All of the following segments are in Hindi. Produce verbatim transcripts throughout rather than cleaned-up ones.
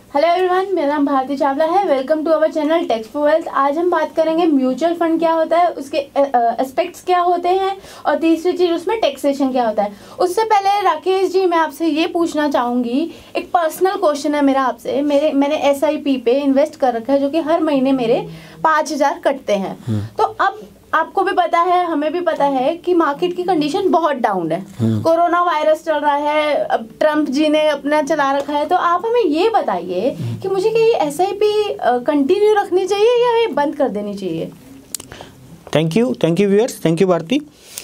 हेलो एवरीवन, मेरा नाम भारती चावला है। Welcome to our channel tax for wealth. आज हम बात करेंगे म्यूचुअल फंड क्या होता है, उसके एस्पेक्ट्स क्या होते हैं और तीसरी चीज़ उसमें टैक्सेशन क्या होता है। उससे पहले राकेश जी, मैं आपसे ये पूछना चाहूँगी, एक पर्सनल क्वेश्चन है मेरा आपसे। मेरे मैंने एस आई पी पे इन्वेस्ट कर रखा है जो कि हर महीने मेरे पाँच हज़ार कटते हैं। तो अब आपको भी पता है, हमें भी पता है कि मार्केट की कंडीशन बहुत डाउन है। कोरोना वायरस चल रहा है, अब ट्रम्प जी ने अपना चला रखा है। तो आप हमें ये बताइए कि मुझे क्या ये एस आई पी कंटिन्यू रखनी चाहिए या ये बंद कर देनी चाहिए? Thank you thank you viewers, thank you Bharti.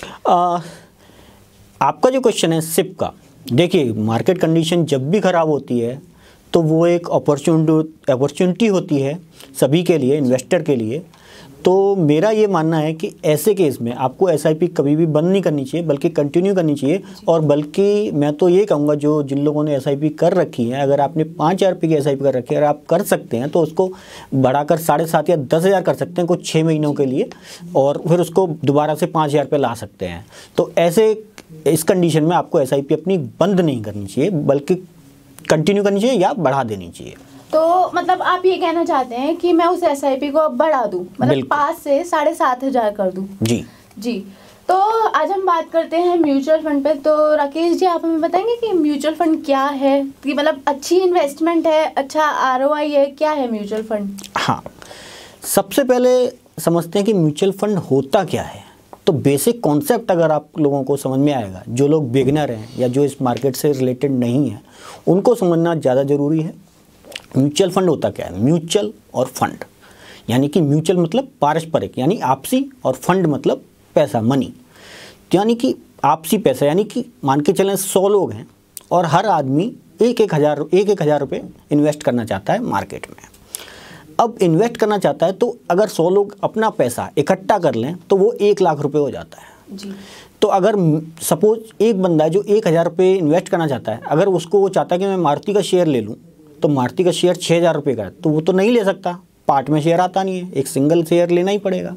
आपका जो क्वेश्चन है सिप का, देखिए मार्केट कंडीशन जब भी ख़राब होती है तो वो एक अपॉर्चुनिटी अपॉर्चुनिटी होती है सभी के लिए, इन्वेस्टर के लिए। तो मेरा ये मानना है कि ऐसे केस में आपको एस आई पी कभी भी बंद नहीं करनी चाहिए, बल्कि कंटिन्यू करनी चाहिए। और बल्कि मैं तो ये कहूँगा, जो जिन लोगों ने एस आई पी कर रखी है, अगर आपने पाँच हज़ार रुपये की एस आई पी कर रखी है, अगर आप कर सकते हैं तो उसको बढ़ाकर साढ़े सात या दस हज़ार कर सकते हैं कुछ छः महीनों के लिए, और फिर उसको दोबारा से पाँच हज़ार पे ला सकते हैं। तो ऐसे इस कंडीशन में आपको एस आई पी अपनी बंद नहीं करनी चाहिए, बल्कि कंटिन्यू करनी चाहिए या बढ़ा देनी चाहिए। तो मतलब आप ये कहना चाहते हैं कि मैं उस एस आई पी को अब बढ़ा दूं, मतलब पाँच से साढ़े सात हजार कर दूं? जी जी। तो आज हम बात करते हैं म्यूचुअल फंड पे। तो राकेश जी, आप हमें बताएंगे कि म्यूचुअल फंड क्या है, कि मतलब अच्छी इन्वेस्टमेंट है, अच्छा आर ओ आई है, क्या है म्यूचुअल फंड? हाँ, सबसे पहले समझते हैं कि म्यूचुअल फंड होता क्या है। तो बेसिक कॉन्सेप्ट अगर आप लोगों को समझ में आएगा, जो लोग बिगिनर हैं या जो इस मार्केट से रिलेटेड नहीं है, उनको समझना ज़्यादा ज़रूरी है। म्यूचुअल फंड होता क्या है? म्यूचुअल और फंड, यानी कि म्यूचुअल मतलब पारस्परिक यानी आपसी, और फंड मतलब पैसा, मनी। यानी कि आपसी पैसा, यानी कि मान के चलें सौ लोग हैं और हर आदमी एक एक हज़ार एक एक हज़ार रुपये इन्वेस्ट करना चाहता है मार्केट में। अब इन्वेस्ट करना चाहता है तो अगर सौ लोग अपना पैसा इकट्ठा कर लें तो वो एक लाख रुपये हो जाता है जी। तो अगर सपोज एक बंदा है जो एक हज़ार रुपये इन्वेस्ट करना चाहता है, अगर उसको वो चाहता है कि मैं मारुति का शेयर ले लूँ, तो मारुति का शेयर छः हज़ार रुपये का है, तो वो तो नहीं ले सकता, पार्ट में शेयर आता नहीं है, एक सिंगल शेयर लेना ही पड़ेगा।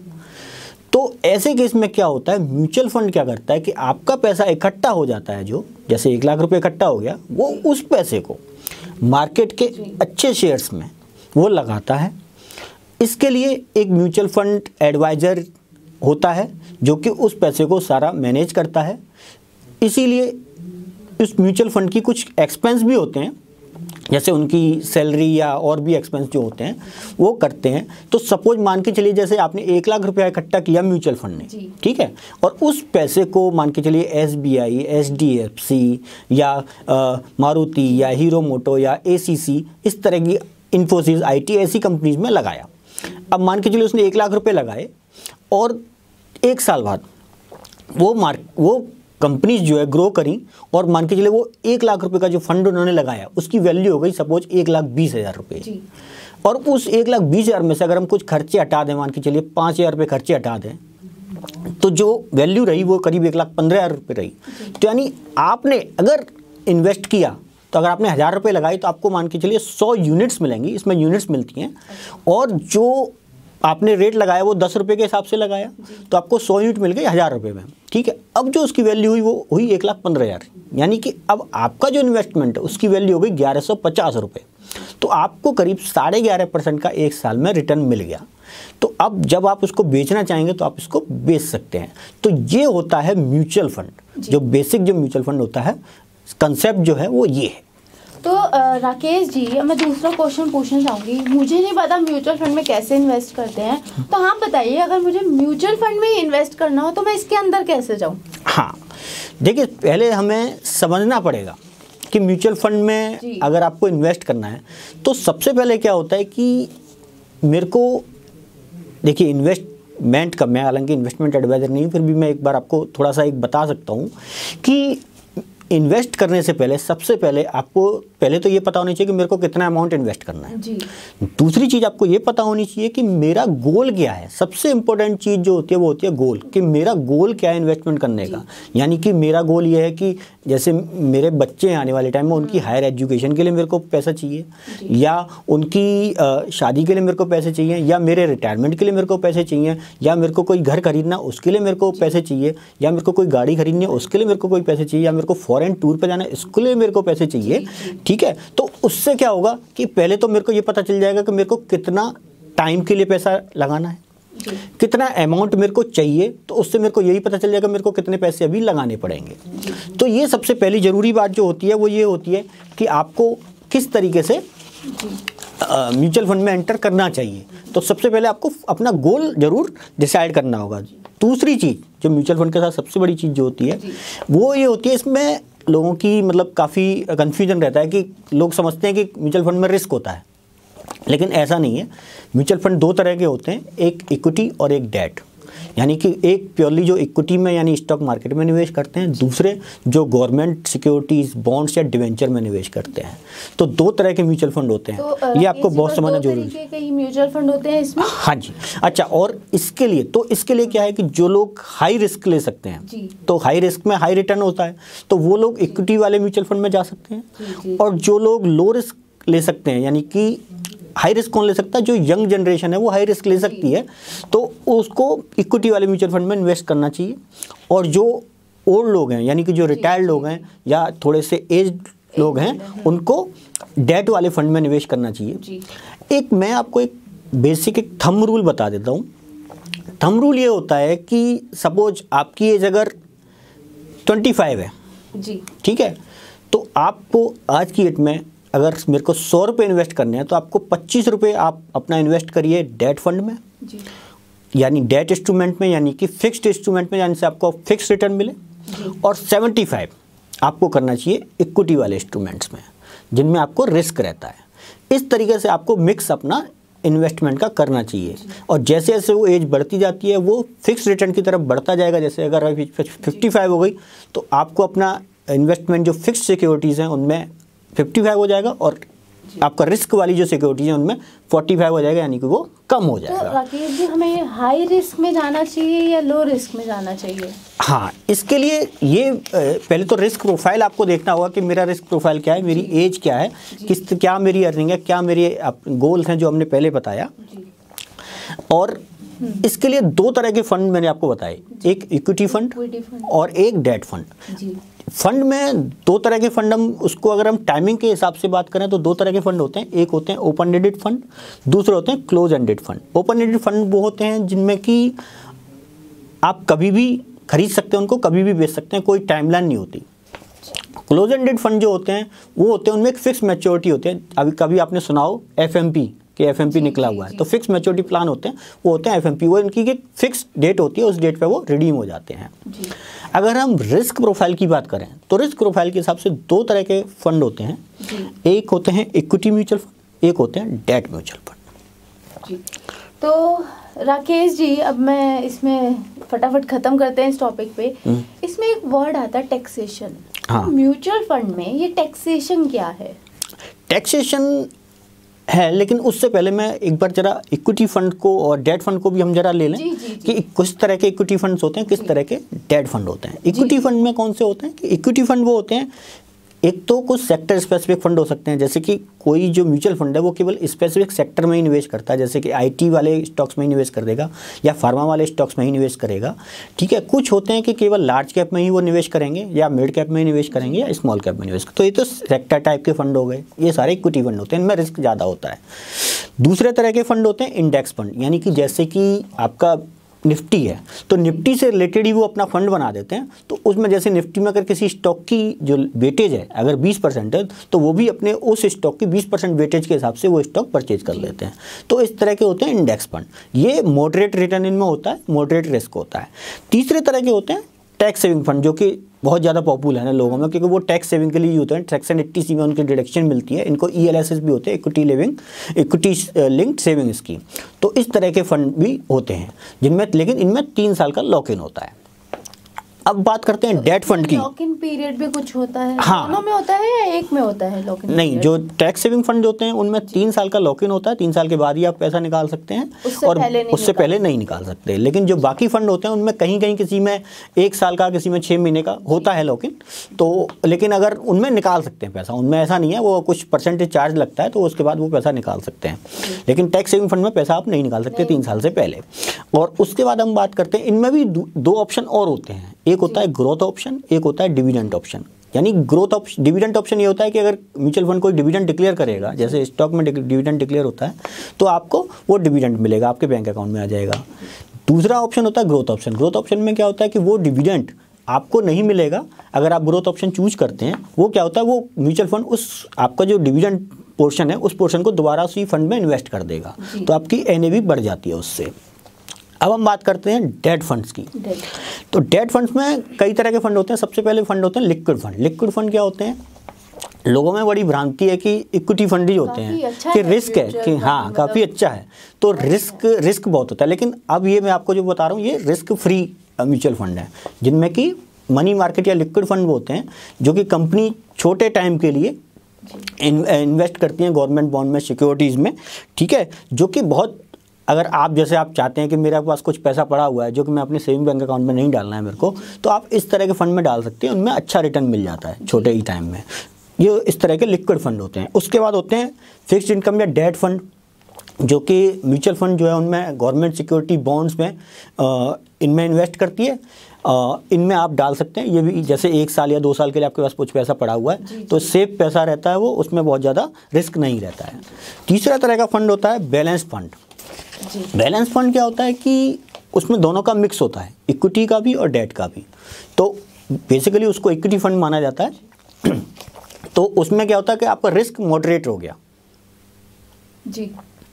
तो ऐसे केस में क्या होता है, म्यूचुअल फंड क्या करता है कि आपका पैसा इकट्ठा हो जाता है, जो जैसे एक लाख रुपये इकट्ठा हो गया, वो उस पैसे को मार्केट के अच्छे शेयर्स में वो लगाता है। इसके लिए एक म्यूचुअल फंड एडवाइज़र होता है जो कि उस पैसे को सारा मैनेज करता है। इसीलिए इस म्यूचुअल फंड की कुछ एक्सपेंस भी होते हैं, जैसे उनकी सैलरी या और भी एक्सपेंस जो होते हैं वो करते हैं। तो सपोज मान के चलिए, जैसे आपने एक लाख रुपया इकट्ठा किया म्यूचुअल फंड ने, ठीक है, और उस पैसे को मान के चलिए S B I, H D F C या मारुति या हीरो मोटो या ए सी सी, इस तरह की इन्फोसिस, आई टी, ऐसी कंपनीज में लगाया। अब मान के चलिए उसने एक लाख रुपए लगाए और एक साल बाद वो मार्क वो कंपनीज जो है ग्रो करी, और मान के चलिए वो एक लाख रुपए का जो फंड उन्होंने लगाया उसकी वैल्यू हो गई सपोज एक लाख बीस हज़ार रुपये। और उस एक लाख बीस हज़ार में से अगर हम कुछ खर्चे हटा दें, मान के चलिए पाँच हज़ार रुपये खर्चे हटा दें, तो जो वैल्यू रही वो करीब एक लाख पंद्रह हज़ार रुपये रही। तो यानी आपने अगर इन्वेस्ट किया, तो अगर आपने हज़ार रुपये लगाई तो आपको मान के चलिए सौ यूनिट्स मिलेंगी, इसमें यूनिट्स मिलती हैं, और जो आपने रेट लगाया वो दस रुपये के हिसाब से लगाया, तो आपको सौ यूनिट मिल गई हज़ार रुपये में, ठीक है। अब जो उसकी वैल्यू हुई वो हुई एक लाख पंद्रह हज़ार, यानी कि अब आपका जो इन्वेस्टमेंट है उसकी वैल्यू हो गई ग्यारह सौ पचास रुपये। तो आपको करीब साढ़े ग्यारह परसेंट का एक साल में रिटर्न मिल गया। तो अब जब आप उसको बेचना चाहेंगे तो आप इसको बेच सकते हैं। तो ये होता है म्यूचुअल फंड। जो बेसिक जो म्यूचुअल फंड होता है, कंसेप्ट जो है वो ये है। तो राकेश जी, मैं दूसरा क्वेश्चन पूछना चाहूँगी। मुझे नहीं पता म्यूचुअल फंड में कैसे इन्वेस्ट करते हैं, तो हाँ बताइए, अगर मुझे म्यूचुअल फंड में इन्वेस्ट करना हो तो मैं इसके अंदर कैसे जाऊँ? हाँ, देखिए पहले हमें समझना पड़ेगा कि म्यूचुअल फंड में अगर आपको इन्वेस्ट करना है तो सबसे पहले क्या होता है कि मेरे को, देखिए इन्वेस्टमेंट का, मैं हालांकि इन्वेस्टमेंट एडवाइज़र नहीं, फिर भी मैं एक बार आपको थोड़ा सा एक बता सकता हूँ कि इन्वेस्ट करने से पहले सबसे पहले आपको पहले तो ये पता होनी चाहिए कि मेरे को कितना अमाउंट इन्वेस्ट करना है जी। दूसरी चीज़ आपको ये पता होनी चाहिए कि मेरा गोल क्या है। सबसे इंपॉर्टेंट चीज़ जो होती है वो होती है गोल, कि मेरा गोल क्या है इन्वेस्टमेंट करने का। यानी कि मेरा गोल ये है कि जैसे मेरे बच्चे आने वाले टाइम में उनकी हायर एजुकेशन के लिए मेरे को पैसा चाहिए, या उनकी शादी के लिए मेरे को पैसे चाहिए, या मेरे रिटायरमेंट के लिए मेरे को पैसे चाहिए, या मेरे को कोई घर खरीदना उसके लिए मेरे को पैसे चाहिए, या मेरे को कोई गाड़ी खरीदनी है उसके लिए मेरे को कोई पैसे चाहिए, या मेरे को फॉरेन टूर पे जाना है, इसके लिए मेरे को पैसे चाहिए, ठीक है। तो उससे क्या होगा कि पहले तो मेरे को ये पता चल जाएगा कि मेरे को कितना टाइम के लिए पैसा लगाना है, कितना अमाउंट मेरे को चाहिए, तो उससे मेरे को यही पता चल जाएगा मेरे को कितने पैसे अभी लगाने पड़ेंगे। तो ये सबसे पहली ज़रूरी बात जो होती है वो ये होती है कि आपको किस तरीके से म्यूचुअल फंड में एंटर करना चाहिए। तो सबसे पहले आपको अपना गोल जरूर डिसाइड करना होगा। दूसरी चीज़ जो म्यूचुअल फंड के साथ सबसे बड़ी चीज़ जो होती है वो ये होती है, इसमें लोगों की मतलब काफ़ी कन्फ्यूजन रहता है कि लोग समझते हैं कि म्यूचुअल फंड में रिस्क होता है, लेकिन ऐसा नहीं है। म्यूचुअल फंड दो तरह के होते हैं, एक इक्विटी और एक डेट। यानी कि एक प्योरली जो इक्विटी में यानी स्टॉक मार्केट में निवेश करते हैं, दूसरे जो गवर्नमेंट सिक्योरिटीज बॉन्ड्स या डिवेंचर में निवेश करते हैं। तो दो तरह के म्यूचुअल फंड होते हैं, तो ये आपको बहुत समझना जरूरी है। कई म्यूचुअल फंड होते हैं इसमें। हाँ जी, अच्छा। और इसके लिए तो इसके लिए क्या है कि जो लोग हाई रिस्क ले सकते हैं, तो हाई रिस्क में हाई रिटर्न होता है, तो वो लोग इक्विटी वाले म्यूचुअल फंड में जा सकते हैं। और जो लोग लो रिस्क ले सकते हैं, यानी कि हाई रिस्क कौन ले सकता है, जो यंग जनरेशन है वो हाई रिस्क ले सकती है, तो उसको इक्विटी वाले म्यूचुअल फंड में इन्वेस्ट करना चाहिए। और जो ओल्ड लोग हैं, यानी कि जो रिटायर्ड लोग हैं या थोड़े से एज लोग हैं, उनको डेट वाले फंड में निवेश करना चाहिए। एक मैं आपको एक बेसिक एक थंब रूल बता देता हूँ। थंब रूल ये होता है कि सपोज आपकी एज अगर पच्चीस है जी, ठीक है, तो आपको आज की डेट में अगर मेरे को सौ रुपये इन्वेस्ट करने हैं, तो आपको पच्चीस रुपये आप अपना इन्वेस्ट करिए डेट फंड में जी। यानी डेट इंस्ट्रूमेंट में, यानी कि फिक्स्ड इंस्ट्रूमेंट में, यानी से आपको फिक्स रिटर्न मिले जी। और पचहत्तर आपको करना चाहिए इक्विटी वाले इंस्ट्रूमेंट्स में, जिनमें आपको रिस्क रहता है। इस तरीके से आपको मिक्स अपना इन्वेस्टमेंट का करना चाहिए। और जैसे जैसे वो एज बढ़ती जाती है वो फिक्स रिटर्न की तरफ बढ़ता जाएगा। जैसे अगर अभी पचपन हो गई तो आपको अपना इन्वेस्टमेंट जो फिक्स्ड सिक्योरिटीज़ हैं उनमें पचपन हो जाएगा, और आपका रिस्क वाली जो सिक्योरिटीज है उनमें पैंतालीस हो जाएगा, यानी कि वो कम हो जाएगा। तो राकेश जी, हमें हाई रिस्क में जाना चाहिए या लो रिस्क में जाना चाहिए? हाँ, इसके लिए ये पहले तो रिस्क प्रोफाइल आपको देखना होगा कि मेरा रिस्क प्रोफाइल क्या है, मेरी एज क्या है, किस क्या मेरी अर्निंग है, क्या मेरे गोल्स हैं जो हमने पहले बताया। और इसके लिए दो तरह के फंड मैंने आपको बताए, एक इक्विटी फंड और एक डेट फंड। फंड में दो तरह के फंड, हम उसको अगर हम टाइमिंग के हिसाब से बात करें तो दो तरह के फंड होते हैं। एक होते हैं ओपन एंडेड फंड, दूसरे होते हैं close ended fund. Open ended fund वो होते हैं जिनमें कि आप कभी भी खरीद सकते हैं, उनको कभी भी बेच सकते हैं, कोई टाइमलाइन नहीं होती। क्लोज एंडेड फंड जो होते हैं वो होते हैं उनमें एक फिक्स मैच्योरिटी होती है। अभी कभी आपने सुना हो एफ एम पी कि एफ एम पी निकला हुआ है, तो फिक्स मैच्योरिटी प्लान होते हैं, वो होते हैं एफ एम पी। वो इनकी एक फिक्स डेट होती है, उस डेट पे वो रिडीम हो जाते हैं। अगर हम रिस्क प्रोफाइल की बात करें तो रिस्क प्रोफाइल के हिसाब से दो तरह के फंड होते हैं, एक होते हैं इक्विटी म्यूचुअल फंड, एक होते हैं डेट म्यूचुअल फंड। तो राकेश जी, अब मैं इसमें फटाफट खत्म करते हैं इस टॉपिक पे। इसमें एक वर्ड आता है टैक्सेशन। हाँ। म्यूचुअल फंड में ये टैक्सेशन क्या है? टैक्सेशन है, लेकिन उससे पहले मैं एक बार जरा इक्विटी फंड को और डेट फंड को भी हम जरा ले लें जी, जी, जी। कि किस तरह के इक्विटी फंड्स होते हैं, किस तरह के डेट फंड होते हैं। इक्विटी फंड में कौन से होते हैं कि इक्विटी फंड वो होते हैं, एक तो कुछ सेक्टर स्पेसिफिक फंड हो सकते हैं, जैसे कि कोई जो म्यूचुअल फंड है वो केवल स्पेसिफिक सेक्टर में ही निवेश करता है, जैसे कि आईटी वाले स्टॉक्स में ही निवेश कर देगा या फार्मा वाले स्टॉक्स में ही निवेश करेगा, ठीक है। कुछ होते हैं कि केवल लार्ज कैप में ही वो निवेश करेंगे या मिड कैप में ही निवेश करेंगे या स्मॉल कैप में निवेश करेंगे। तो ये तो सेक्टर टाइप के फंड हो गए, ये सारे इक्विटी फंड होते हैं, इनमें रिस्क ज़्यादा होता है। दूसरे तरह के फंड होते हैं इंडेक्स फंड, यानी कि जैसे कि आपका निफ्टी है तो निफ्टी से रिलेटेड ही वो अपना फंड बना देते हैं। तो उसमें जैसे निफ्टी में अगर किसी स्टॉक की जो वेटेज है अगर बीस परसेंट है, तो वो भी अपने उस स्टॉक की बीस परसेंट वेटेज के हिसाब से वो स्टॉक परचेज कर लेते हैं। तो इस तरह के होते हैं इंडेक्स फंड। ये मॉडरेट रिटर्न इनमें होता है, मॉडरेट रिस्क होता है। तीसरे तरह के होते हैं टैक्स सेविंग फंड, जो कि बहुत ज़्यादा पॉपुलर है लोगों में, क्योंकि वो टैक्स सेविंग के लिए होते हैं। टैक्स एंड एट्टी सी में उनकी डिडक्शन मिलती है। इनको ई एल एस एस भी होते हैं, equity living equity linked saving scheme. तो इस तरह के फंड भी होते हैं जिनमें, लेकिन इनमें तीन साल का लॉक इन होता है। अब बात करते हैं डेट फंड की। लॉक इन पीरियड भी कुछ होता है? हाँ, दोनों में होता है या एक में होता है लॉक इन? नहीं, जो टैक्स सेविंग फंड होते हैं उनमें तीन साल का लॉक इन होता है। तीन साल के बाद ही आप पैसा निकाल सकते हैं, और उससे पहले नहीं निकाल सकते। लेकिन जो बाकी फंड होते हैं उनमें कहीं कहीं किसी में एक साल का, किसी में छः महीने का होता है लॉक इन। तो लेकिन अगर उनमें निकाल सकते हैं पैसा, उनमें ऐसा नहीं है, वो कुछ परसेंटेज चार्ज लगता है, तो उसके बाद वो पैसा निकाल सकते हैं। लेकिन टैक्स सेविंग फंड में पैसा आप नहीं निकाल सकते तीन साल से पहले। और उसके बाद हम बात करते हैं, इनमें भी दो ऑप्शन और होते हैं, एक होता है ग्रोथ ऑप्शन, एक होता है डिविडेंड ऑप्शन। यानी ग्रोथ ऑप्शन, डिविडेंड ऑप्शन ये होता है कि अगर म्यूचुअल फंड कोई डिविडेंड डिक्लेयर करेगा, जैसे स्टॉक में डिविडेंड डिक्लेयर होता है, तो आपको वो डिविडेंड मिलेगा, आपके बैंक अकाउंट में आ जाएगा। दूसरा ऑप्शन होता है ग्रोथ ऑप्शन। ग्रोथ ऑप्शन में क्या होता है कि वो डिविडेंड आपको नहीं मिलेगा अगर आप ग्रोथ ऑप्शन चूज करते हैं। वो क्या होता है, वो म्यूचुअल फंड उस आपका जो डिविडेंड पोर्शन है उस पोर्शन को दोबारा उसी फंड में इन्वेस्ट कर देगा, तो आपकी एनएवी बढ़ जाती है उससे। अब हम बात करते हैं डेट फंड्स की। तो डेट फंड्स में कई तरह के फंड होते हैं। सबसे पहले फंड होते हैं लिक्विड फंड। लिक्विड फंड क्या होते हैं, लोगों में बड़ी भ्रांति है कि इक्विटी फंड ही होते हैं, अच्छा कि रिस्क है कि हाँ काफ़ी अच्छा है, तो रिस्क रिस्क बहुत होता है। लेकिन अब ये मैं आपको जो बता रहा हूँ ये रिस्क फ्री म्यूचुअल फंड है, जिनमें कि मनी मार्केट या लिक्विड फंड होते हैं जो कि कंपनी छोटे टाइम के लिए इन्वेस्ट करती हैं गवर्नमेंट बॉन्ड में, सिक्योरिटीज़ में, ठीक है। जो कि बहुत, अगर आप जैसे आप चाहते हैं कि मेरे पास कुछ पैसा पड़ा हुआ है जो कि मैं अपने सेविंग बैंक अकाउंट में नहीं डालना है मेरे को, तो आप इस तरह के फंड में डाल सकते हैं, उनमें अच्छा रिटर्न मिल जाता है छोटे ही टाइम में। ये इस तरह के लिक्विड फंड होते हैं। उसके बाद होते हैं फिक्स्ड इनकम या डेट फंड, जो कि म्यूचुअल फंड जो है उनमें गवर्नमेंट सिक्योरिटी बॉन्ड्स में आ, इनमें इन्वेस्ट करती है। आ, इनमें आप डाल सकते हैं। ये भी जैसे एक साल या दो साल के लिए आपके पास कुछ पैसा पड़ा हुआ है तो सेफ पैसा रहता है वो, उसमें बहुत ज़्यादा रिस्क नहीं रहता है। तीसरा तरह का फंड होता है बैलेंस फंड। बैलेंस फंड क्या होता है कि उसमें दोनों का मिक्स होता है, इक्विटी का भी और डेट का भी। तो बेसिकली उसको इक्विटी फंड माना जाता है। तो उसमें क्या होता है कि आपका रिस्क मॉडरेट हो गया जी।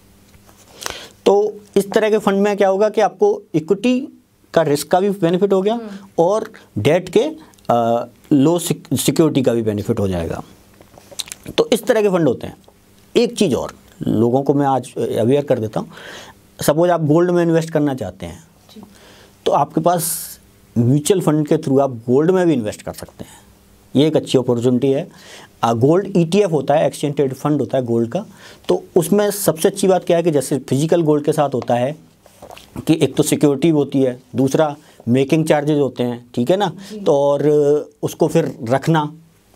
तो इस तरह के फंड में क्या होगा कि आपको इक्विटी का रिस्क का भी बेनिफिट हो गया और डेट के आ, लो सिक्योरिटी का भी बेनिफिट हो जाएगा। तो इस तरह के फंड होते हैं। एक चीज़ और लोगों को मैं आज अवेयर कर देता हूँ। सपोज आप गोल्ड में इन्वेस्ट करना चाहते हैं तो आपके पास म्यूचुअल फंड के थ्रू आप गोल्ड में भी इन्वेस्ट कर सकते हैं। ये एक अच्छी अपॉर्चुनिटी है। गोल्ड ईटीएफ होता है, एक्सचेंज ट्रेड फंड होता है गोल्ड का। तो उसमें सबसे अच्छी बात क्या है कि जैसे फिजिकल गोल्ड के साथ होता है कि एक तो सिक्योरिटी होती है, दूसरा मेकिंग चार्जेस होते हैं, ठीक है ना, तो और उसको फिर रखना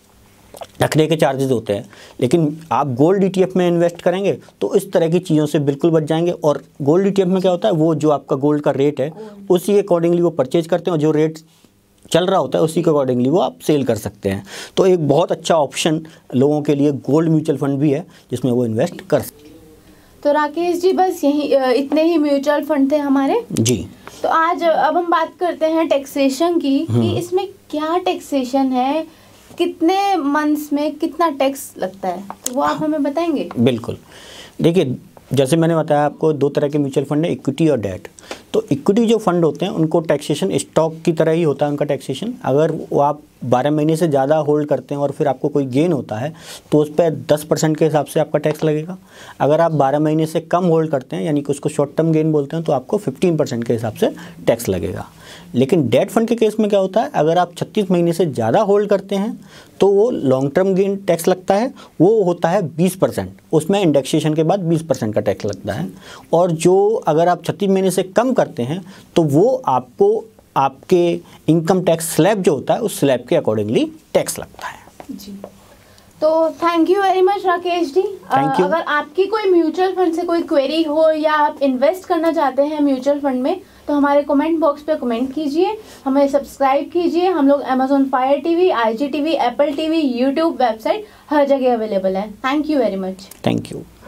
रखने के चार्जेस होते हैं। लेकिन आप गोल्ड ईटीएफ में इन्वेस्ट करेंगे तो इस तरह की चीज़ों से बिल्कुल बच जाएंगे। और गोल्ड ईटीएफ में क्या होता है, वो जो आपका गोल्ड का रेट है उसी अकॉर्डिंगली वो परचेज करते हैं और जो रेट चल रहा होता है उसी के अकॉर्डिंगली वो आप सेल कर सकते हैं। तो एक बहुत अच्छा ऑप्शन लोगों के लिए गोल्ड म्यूचुअल फंड भी है जिसमें वो इन्वेस्ट कर सकते हैं। तो राकेश जी बस यही इतने ही म्यूचुअल फंड थे हमारे जी। तो आज अब हम बात करते हैं टैक्सेशन की कि इसमें क्या टैक्सेशन है, कितने मंथ्स में कितना टैक्स लगता है, तो वो आप हमें बताएंगे? बिल्कुल। देखिए जैसे मैंने बताया आपको दो तरह के म्यूचुअल फंड है, इक्विटी और डेट। तो इक्विटी जो फंड होते हैं उनको टैक्सेशन स्टॉक की तरह ही होता है उनका टैक्सेशन। अगर वो आप बारह महीने से ज़्यादा होल्ड करते हैं और फिर आपको कोई गेन होता है तो उस पर दस परसेंट के हिसाब से आपका टैक्स लगेगा। अगर आप बारह महीने से कम होल्ड करते हैं यानी कि उसको शॉर्ट टर्म गेन बोलते हैं तो आपको फिफ्टीन परसेंट के हिसाब से टैक्स लगेगा। लेकिन डेट फंड के केस में क्या होता है, अगर आप छत्तीस महीने से ज़्यादा होल्ड करते हैं तो वो लॉन्ग टर्म गेन टैक्स लगता है, वो होता है बीस परसेंट। उसमें इंडेक्सेशन के बाद बीस परसेंट का टैक्स लगता है। और जो अगर आप छत्तीस महीने से कम करते हैं तो वो आपको आपके इनकम टैक्स स्लैब जो होता है उस स्लैब के अकॉर्डिंगली टैक्स लगता है जी। तो thank you very much Rakesh ji. Thank you. अगर आपकी कोई म्यूचुअल फंड से कोई क्वेरी हो या आप इन्वेस्ट करना चाहते हैं म्यूचुअल फंड में तो हमारे कमेंट बॉक्स पे कमेंट कीजिए, हमें सब्सक्राइब कीजिए। हम लोग Amazon Fire TV, I G TV, Apple TV, YouTube, website हर जगह अवेलेबल है। Thank you very much. Thank you.